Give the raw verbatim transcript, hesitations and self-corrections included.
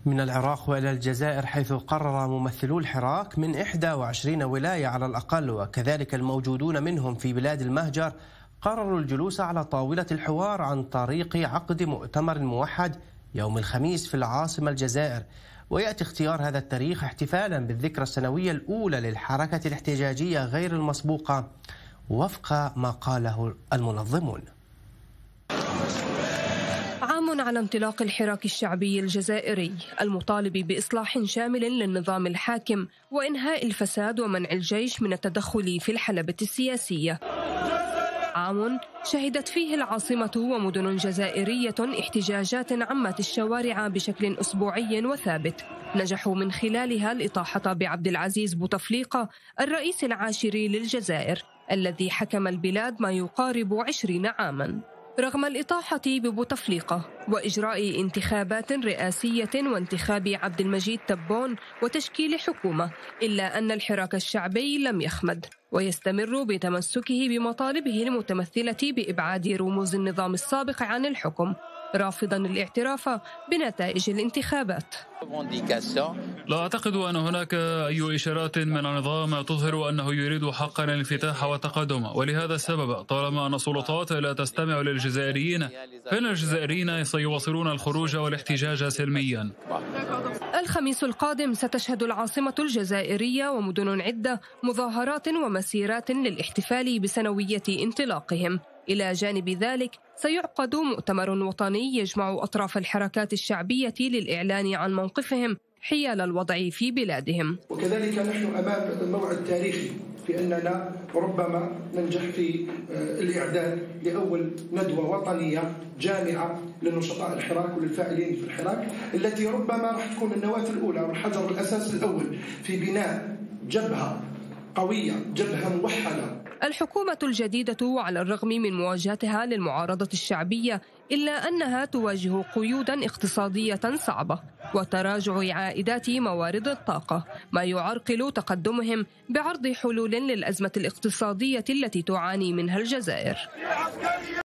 من العراق وإلى الجزائر، حيث قرر ممثلو الحراك من إحدى وعشرين ولاية على الأقل، وكذلك الموجودون منهم في بلاد المهجر، قرروا الجلوس على طاولة الحوار عن طريق عقد مؤتمر موحد يوم الخميس في العاصمة الجزائر. ويأتي اختيار هذا التاريخ احتفالا بالذكرى السنوية الأولى للحركة الاحتجاجية غير المسبوقة وفق ما قاله المنظمون. عام على انطلاق الحراك الشعبي الجزائري المطالب بإصلاح شامل للنظام الحاكم وإنهاء الفساد ومنع الجيش من التدخل في الحلبة السياسية. عام شهدت فيه العاصمة ومدن جزائرية احتجاجات عمت الشوارع بشكل أسبوعي وثابت، نجحوا من خلالها الإطاحة بعبد العزيز بوتفليقة الرئيس العاشر للجزائر الذي حكم البلاد ما يقارب عشرين عاما. رغم الإطاحة ببوتفليقة وإجراء انتخابات رئاسية وانتخاب عبد المجيد تبون وتشكيل حكومة، إلا أن الحراك الشعبي لم يخمد ويستمر بتمسكه بمطالبه المتمثلة بإبعاد رموز النظام السابق عن الحكم، رافضا الاعتراف بنتائج الانتخابات. لا أعتقد أن هناك أي إشارات من النظام تظهر أنه يريد حقا الانفتاح والتقدم، ولهذا السبب طالما أن السلطات لا تستمع للجزائريين فإن الجزائريين سيواصلون الخروج والاحتجاج سلميا. الخميس القادم ستشهد العاصمة الجزائرية ومدن عدة مظاهرات ومسيرات للاحتفال بسنوية انطلاقهم. إلى جانب ذلك سيعقد مؤتمر وطني يجمع أطراف الحركات الشعبية للإعلان عن موقفهم حيال الوضع في بلادهم. وكذلك نحن أمام موعد تاريخي في أننا ربما ننجح في الإعداد لأول ندوة وطنية جامعة لنشطاء الحراك وللفاعلين في الحراك، التي ربما راح تكون النواة الأولى والحجر الأساس الأول في بناء جبهة قوية، جبهة موحدة. الحكومة الجديدة على الرغم من مواجهتها للمعارضة الشعبية إلا أنها تواجه قيودا اقتصادية صعبة وتراجع عائدات موارد الطاقة، ما يعرقل تقدمهم بعرض حلول للأزمة الاقتصادية التي تعاني منها الجزائر.